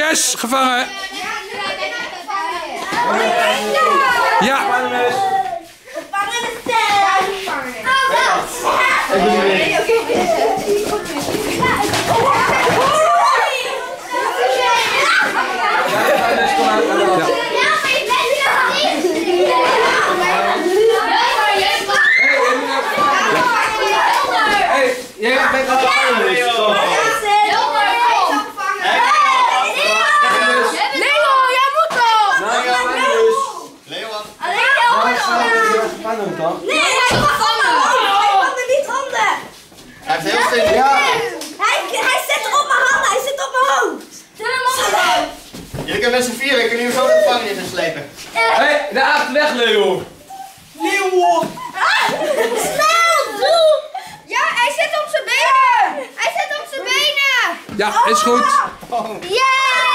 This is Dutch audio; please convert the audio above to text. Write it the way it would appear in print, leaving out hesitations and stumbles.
Yes, gevangen. Ja. Jij bent al Nee, hij is gevangen! Hij kan er niet handen! Hij heeft heel veel. Ja. Hij zit op mijn handen, hij zit op mijn hoofd! Jullie kunnen met z'n vieren, kunnen jullie zo de gevangenis in slepen. Hé, de aap weg, Leo! Leo! Snel, doe! Ja, hij zit op zijn benen! Hij zit op zijn benen! Ja, is goed. Ja!